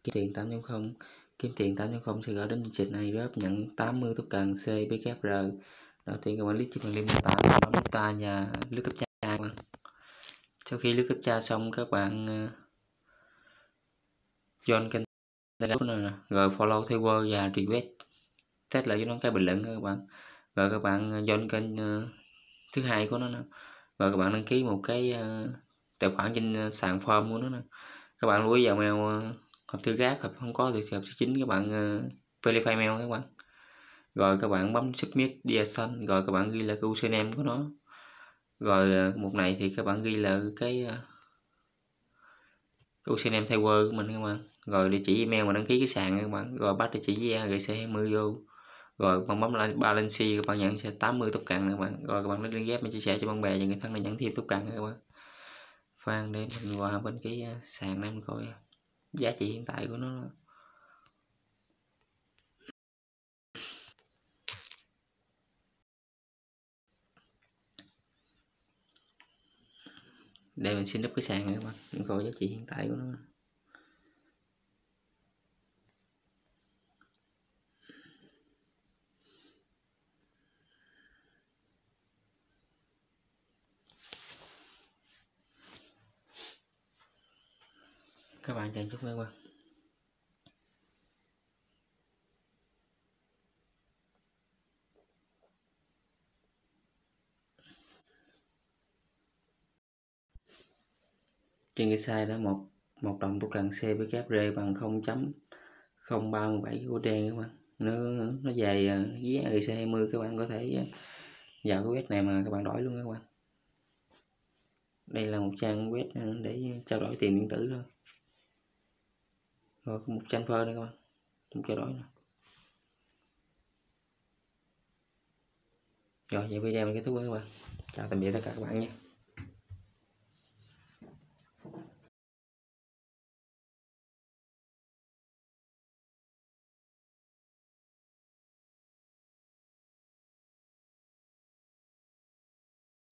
kiếm tiền 8.0. Kiếm tiền 8.0 sẽ gửi đến chương trình này góp nhận 80 token CBKR. Đầu tiên các bạn click chiếc link mô tả, bấm nút ta và lướt captcha. Sau khi lướt captcha xong các bạn join kênh này, rồi follow theo word và request test lại với nó cái bình luận các bạn. Rồi các bạn join kênh thứ hai của nó nè. Rồi các bạn đăng ký một cái tài khoản trên sàn form của nó nè. Các bạn lưu ý vào mail hộp thư gác, hoặc không có thì hộp số 9 các bạn verify mail các bạn. Rồi các bạn bấm submit design, rồi các bạn ghi là cái username của nó. Rồi một này thì các bạn ghi là cái username thay word của mình các bạn. Rồi địa chỉ email mà đăng ký cái sàn các bạn. Rồi bắt địa chỉ với AGC20 vô. Rồi bạn bấm lại balance các bạn nhận sẽ 80 token các bạn. Rồi các bạn lên ghép mình chia sẻ cho bạn bè và người thân để nhận thêm token các bạn. Khoan để mình qua bên cái sàn này mình coi giá trị hiện tại của nó. Đây mình xin up cái sàn này các bạn, mình coi giá trị hiện tại của nó. Các bạn chờ chút nữa các bạn. Trên cái size đó một đồng token CBKR bằng 0.037 của đen các bạn. Nó về với AGC20 các bạn có thể vào cái web này mà các bạn đổi luôn các bạn. Đây là một trang web để trao đổi tiền điện tử thôi. Rồi một transfer đây các bạn, một trao đổi nè. Rồi vậy video mình kết thúc các bạn. Chào tạm biệt tất cả các bạn nhé.